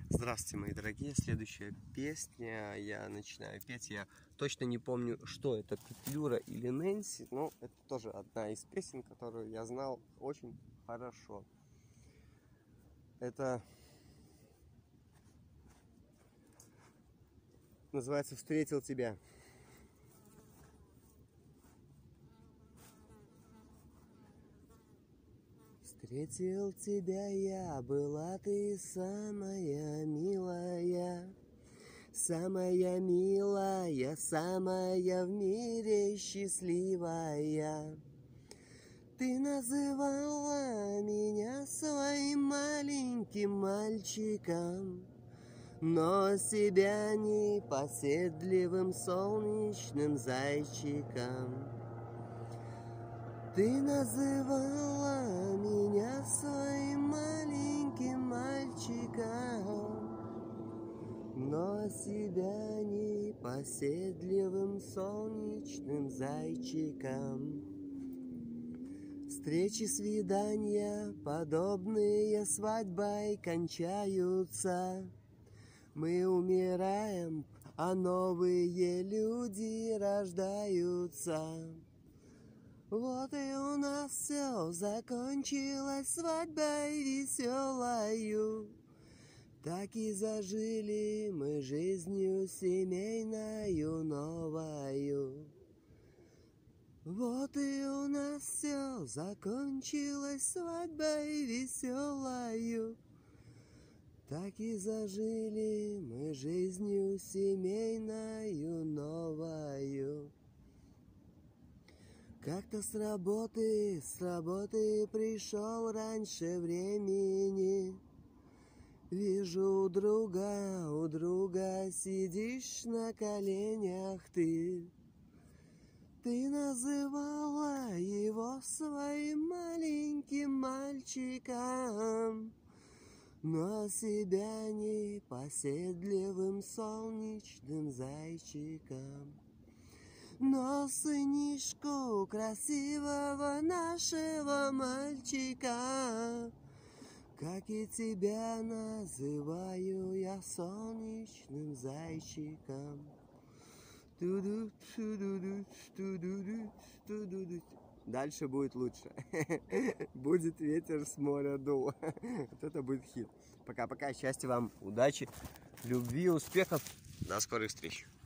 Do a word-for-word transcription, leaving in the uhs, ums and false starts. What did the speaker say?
Здравствуйте, мои дорогие. Следующая песня. Я начинаю петь. Я точно не помню, что это, Петлюра или Нэнси, но это тоже одна из песен, которую я знал очень хорошо. Это называется «Встретил тебя». Встретил тебя я, была ты самая милая, самая милая, самая в мире счастливая. Ты называла меня своим маленьким мальчиком, но себя непоседливым солнечным зайчиком. Ты называла меня своим маленьким мальчиком, но себя непоседливым солнечным зайчиком. Встречи, свидания, подобные свадьбой, кончаются. Мы умираем, а новые люди рождаются. Вот и у нас все закончилось свадьбой веселою. Так и зажили мы жизнью семейною новою. Вот и у нас все закончилось свадьбой веселою. Так и зажили мы жизнью семейною новою. Как-то с работы, с работы пришел раньше времени. Вижу у друга, у друга сидишь на коленях ты. Ты называла его своим маленьким мальчиком, но себя непоседливым солнечным зайчиком. Но сынишку красивого нашего мальчика, как и тебя называю я солнечным зайчиком. Дальше будет лучше. Будет ветер с моря дул. Вот это будет хит. Пока-пока. Счастья вам, удачи, любви, успехов. До скорых встреч.